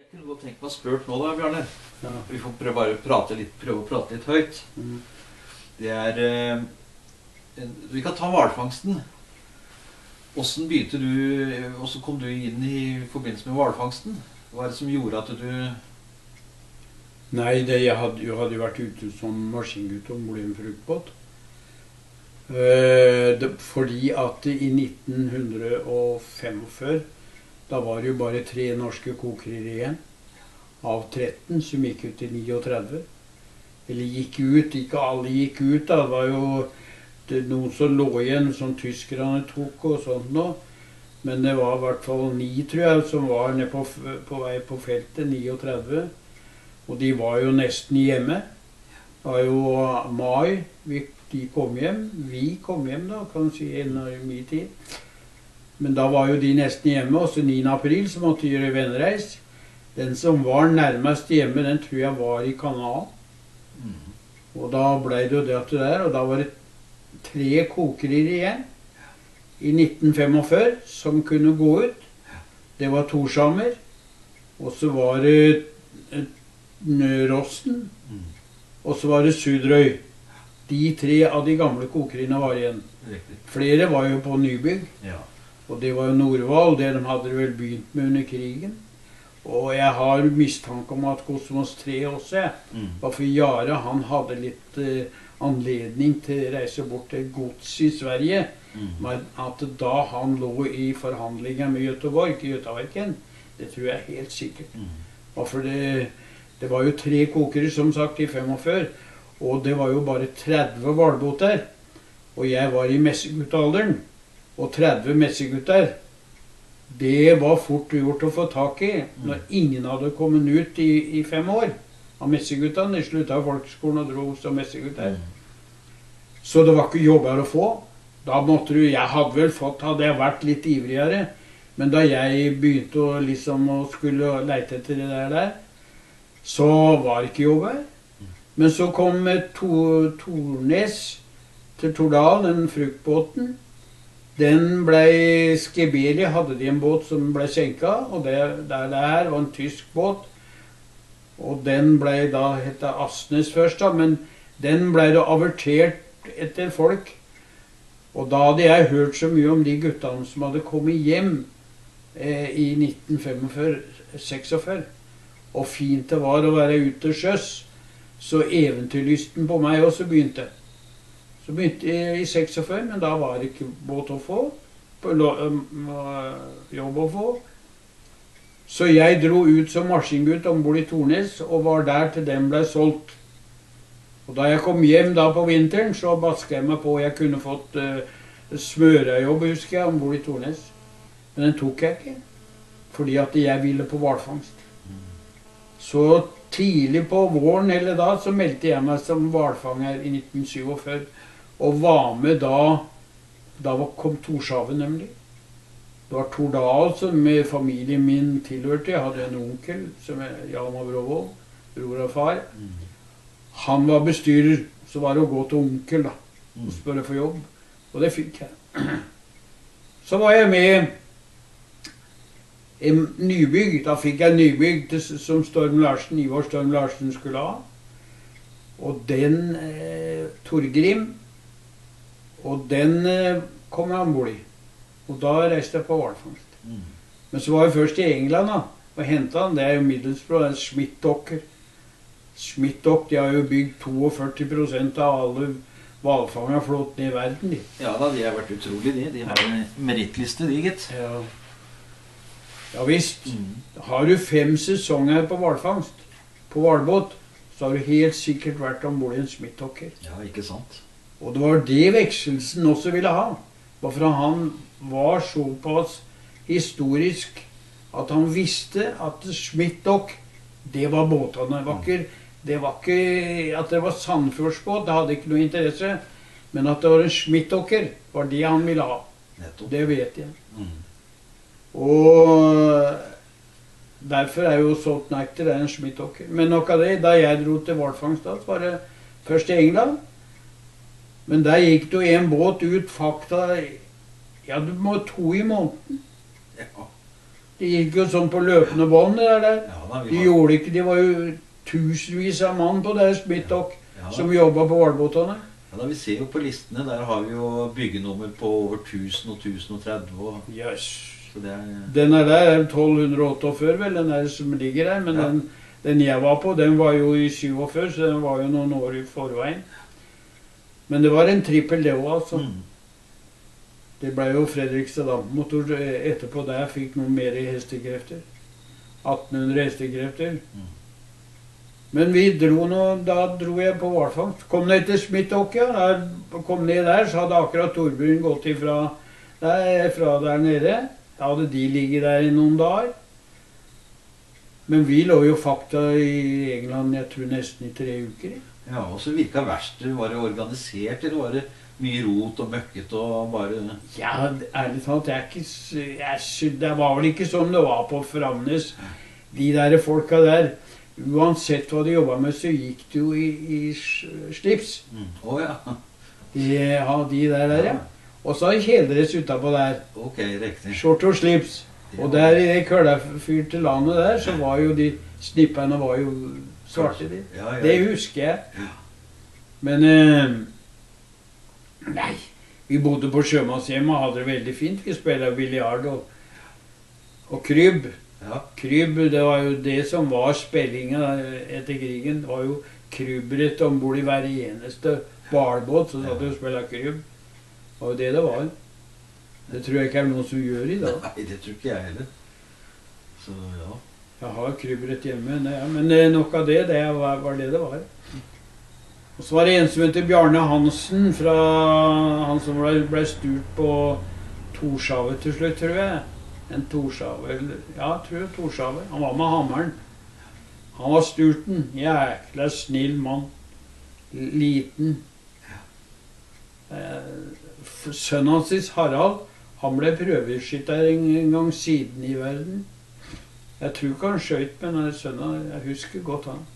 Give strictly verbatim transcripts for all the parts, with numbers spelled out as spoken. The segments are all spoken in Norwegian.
Jeg kunne godt tenkt meg å spørre nå da, Bjarne. Ja. Vi får prøve, bare prate litt, prøve å prate litt høyt. Mm. Det er... Eh, en, vi kan ta hvalfangsten. Hvordan begynte du, hvordan kom du inn i forbindelse med hvalfangsten? Hva er det som gjorde at du... Nei, det, jeg hadde jo hadde vært ute som maskingutt om bord i en fruktbåt. Eh, det, fordi at i nitten femogfyrre, da var det jo bare tre norske kokere igjen, av tretten som gikk ut i trettini. Eller gikk ut, ikke alle gikk ut da, det var jo det, noen som lå igjen, som tyskerne tok og sånt nå. Men det var i hvert fall ni, tror jeg, som var nede på, på vei på feltet, trettini. Og de var jo nesten hjemme. Det var jo mai, vi, de kom hjem. Vi kom hjem da, kan du si, en av mye tid. Men da var jo de nesten hjemme, også niende april, så måtte gjøre vennreis. Den som var nærmest hjemme, den tror jeg var i kanalen. Mm. Og da ble det jo det at det der, og da var det tre kokere igjen i nitten femogfyrre som kunne gå ut. Det var Torshammer, og så var det Rossen, mm. og så var det Sudrøy. De tre av de gamle kokeriene var igjen. Riktig. Flere var jo på nybygg, ja. Og det var jo Norvald, det de hadde vel begynt med under krigen. Og jeg har mistanke om at Kosmos tre også, mm. for Jare, han hadde litt eh, anledning til å reise bort til gods i Sverige, mm. men at da han lå i forhandlinger med Göteborg, i Götaverken, det tror jeg helt sikkert. Mm. Og for det, det var jo tre kokere, som sagt, i femogfyrre, og det var jo bare tretti hvalbåter, og jeg var i messeguttalderen, og tretti messegutter, det var fort gjort å få tak i, når ingen hadde kommet ut i, i fem år av messeguttene. De sluttet av folkeskolen og dro som messegutter. Mm. Så det var ikke jobber å få. Da måtte du, jeg hadde vel fått, hadde jeg vært litt ivrigere, men da jeg begynte å, liksom, å skulle lete etter det der, der, så var det ikke jobber. Men så kom to, Tornes til Tordal, den fruktbåten. Den ble Skebeli, hadde de en båt som ble senket, og det der, der var en tysk båt. Og den ble da, hette Asnes først da, men den ble da avertert etter folk. Og da hadde jeg hørt så mye om de guttene som hadde kommet hjem eh, i nitten femogfyrre seksogfyrre. Og fint det var å være ute til sjøs, så eventyrlysten på meg også begynte. Så begynte jeg i seksogfyrre, men da var det ikke båt å få, jobb å få. Så jeg dro ut som maskingutt ombord i Tornes, og var der til den ble solgt. Og da jeg kom hjem da på vinteren, så basket jeg meg på, jeg kunne fått uh, smørejobb, husker jeg, ombord i Tornes. Men den tok jeg ikke, fordi at jeg ville på hvalfangst. Så tidlig på våren eller da, så meldte jeg meg som hvalfanger i nitten syttifire, og var med da, da kom Torshaven nemlig. Det var Tordal som med familien min tilhørte. Jeg hadde en onkel som er Jan Avrovold, bror og far. Mm. Han var bestyrer, så var det å gå til onkel da, og spørre for jobb. Og det fikk jeg. Så var jeg med en nybygg, da fikk jeg nybygg til, som Storm Larsen, Ivar Storm Larsen skulle ha. Og den, eh, Torgrim, og den eh, kom jeg ombord i. Og da reiste jeg på hvalfangst. Mm. Men så var jeg først i England da, og hentet han, det er jo Middlesbrough, det er Schmidt-dokker. Schmidt-dokk, de har jo bygd førti-to prosent av alle hvalfangerflåtene i verden, de. Ja da, de har vært utrolig, de. De har en merittliste, de, gitt. Ja. Ja visst, mm. Har du fem sesonger på hvalfangst, på hvalbåt, så har du helt sikkert vært ombord i en Schmidt-dokker. Ja, ikke sant. Og det var det vekselsen også ville ha. Hvorfor han var såpass historisk at han visste at Schmidt-dokk, det var båtene. Det var ikke, det var ikke at det var Sandfjordsbåt, det hadde ikke noe interesse. Men at det var en Schmidt-dokker, var det han ville ha. Nettopp. Det vet jeg. Mm. Og derfor er jo Saltnægter en Schmidt-dokker. Men nok av det, da jeg dro til hvalfangst, var det først i England. Men der gikk det jo en båt ut, fakta, ja, du må to i måneden. Ja. Det gikk jo sånn på løpende bånd, det der. Ja, da, vi De har... gjorde ikke, de var jo tusenvis av mann på deres Smithdock Ja, som jobbet på hvalbåtene. Ja, da, vi ser jo på listene, der har vi jo byggenummer på over tusen og tusen og tretti. Og... Jøss. Så det er... Den er der er tolv åttiåtte, vel, den der som ligger der, men Ja. den, den jeg var på, den var jo i syttiåtte, så den var jo noen år i forveien. Men det var en trippel det også, altså. Mm. Det ble jo Fredrikstad dampmotor etterpå der fikk noen mer hestekrefter. atten hundre hestekrefter. Mm. Men vi dro nå, da dro jeg på hvalfangst. Kom ned til Smithdock, ja. Der, kom ned der, så hadde akkurat Torbjørn gått ifra der, fra der nede. Da hadde de ligget der i noen dager. Men vi lå jo fakta i England, jeg tror nesten i tre uker. Ja, og så virka verst. Var det organisert, eller var det mye rot og møkket og bare... Ja, ærlig talt, jeg er ikke, s- jeg, sy- det var vel ikke som det var på Framnes. De der folka der, uansett hva de jobbet med, så gikk det jo i, i s- slips. Mm. Å ja. De, ja, de der, der, ja. Og så kjeledress utapå der. Ok, riktig. Short og slips. Og der i det kølafyrte landet der, så var jo de snipperne var jo svarte, de. Ja, ja. Det husker jeg. Men eh, nei, vi bodde på sjømannshjemmet og hadde det veldig fint. Vi spilte biljard og, og krybb. Ja. Krybb, det var jo det som var spillinga etter krigen. Det var jo krybbbrett ombord i hver eneste hvalbåt, så satt vi og spilte krybb. Det var jo det det var. Det tror jeg ikke er noen som gjør i dag. Nei, det tror ikke jeg heller. Så ja. Jeg har krybbbrett hjemme, det, ja. Men eh, nok av det, det var, var det det var. Og så var det en som heter Bjarne Hansen, fra han som ble, ble sturt på Torshavet til slutt, tror jeg. En Torshavet, eller, ja, jeg tror det Torshavet. Han var med hammeren. Han var sturten, jækla snill mann. Liten. Eh, f- sønnen hans, Harald, han ble prøveskytter en, en gang siden i verden. Jeg tror ikke han skjøt med den sønnen, jeg husker godt han.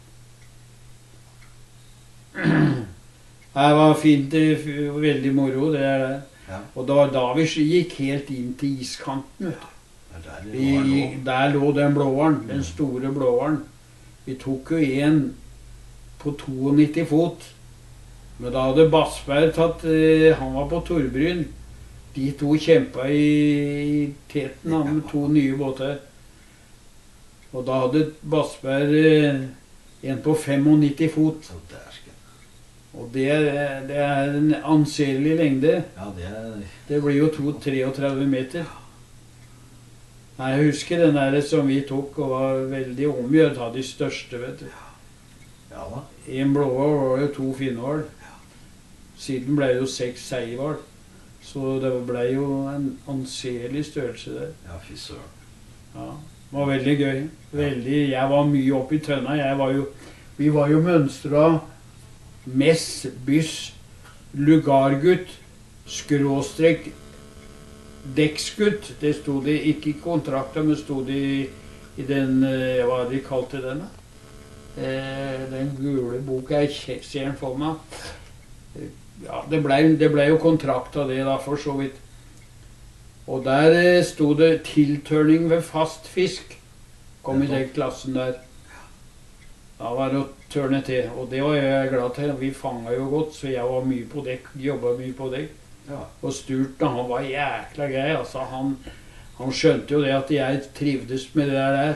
Det var fint, det var veldig moro, det er det. Ja. Og det var da vi gikk helt inn til iskanten, vet du. Det er der det Vi, var nå. der lå den blåhvalen, den store blåhvalen. Vi tok jo en på nittito fot. Men da hadde Bassberg tatt, eh, han var på Torbryn. De to kjempa i, i teten han, med to nye båter. Og da hadde Bassberg eh, en på nittito fot. Så der skal jeg. Og det, er- det er en anselig lengde. Ja, det er... Det blir jo to treogtredve meter. Nei, jeg husker den der som vi tok og var veldig omgjørt av de største, vet du. Ja da. En blåhval var jo to finnhval. Siden ble det jo seks seihval. Så det ble jo en anselig størrelse der. Ja, fy søren. Ja, det var veldig gøy. Veldig, jeg var mye oppe i tønna. Jeg var jo, vi var jo mønstra mess, byss, lugargutt, skråstrek, dekksgutt. Det sto det ikke i kontrakta, men sto det i, i den, eh, hva de kalte den da? Eh, den gule boka, jeg kje- ser den for meg. Eh, Ja, det ble, det ble jo kontrakt av det da, for så vidt. Og der eh, sto det tiltørning ved fast fisk. Kom i den klassen der. Da var det å tørne til, og det var jeg glad til. Vi fanget jo godt, så jeg var mye på dekk, jobbet mye på dekk. Ja. Og Sturten, han var jækla grei, altså. Han, han skjønte jo det at jeg trivdes med det der.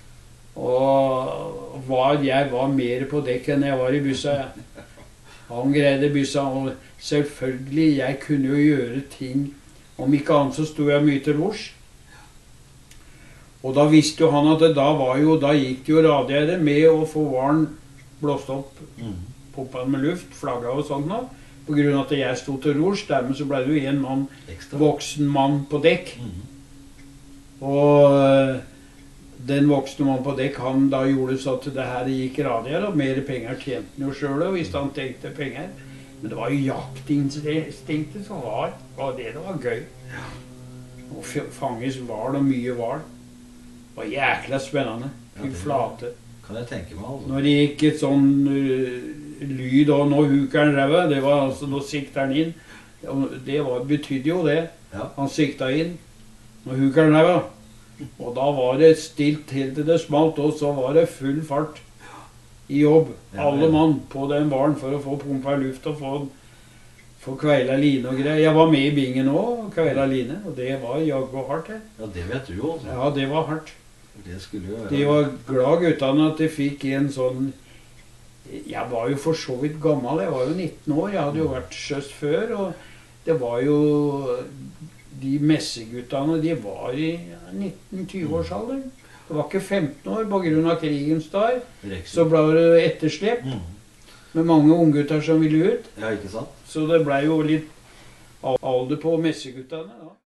Og var, jeg var mer på dekk enn jeg var i bussa. Jeg. Han greide byssa, og selvfølgelig, jeg kunne jo gjøre ting. Om ikke annet så sto jeg mye til rors. Og da visste jo han at det da var jo, da gikk det jo radiere med å få hvalen blåst opp, Mm. pumpa med luft, flagga og sånt nå. På grunn av at jeg sto til rors, dermed så ble det jo en mann, Ekstra. voksen mann på dekk. Mm. Og øh, den voksne mannen på dekk, han da gjorde så at det her gikk radier, og mer penger tjente han jo selv, og hvis han tenkte penger. Men det var jo jaktinstinktet som var, var det det var gøy. Å f- fanges hval og mye hval. Det var jækla spennende. Ja, Fy det- flate. Kan jeg tenke meg, altså. Når det gikk et sånn øh, lyd, og nå huker han ræva, det var altså, nå sikter han inn. Og det var, betydde jo det. Ja. Han sikta inn. Nå huker han ræva. Og da var det stilt helt til det smalt, og så var det full fart i jobb. Ja, Alle ja. mann på den baren for å få pumpa luft og få, få kveila line og greier. Jeg var med i bingen også, og kveila line, og det var jaggu hardt, det. Ja, det vet du jo, altså. Ja, det var hardt. Det skulle jo være... De var glad guttene at de fikk en sånn... Jeg var jo for så vidt gammel, jeg var jo nitten år, jeg hadde jo vært sjøst før, og det var jo... De messeguttene, de var i nitten-tjue-årsalderen. Det var ikke femten år på grunn av krigens dag. Så ble det etterslep Mm. med mange unggutter som ville ut. Ja, ikke sant? Så det ble jo litt alder på messeguttene da.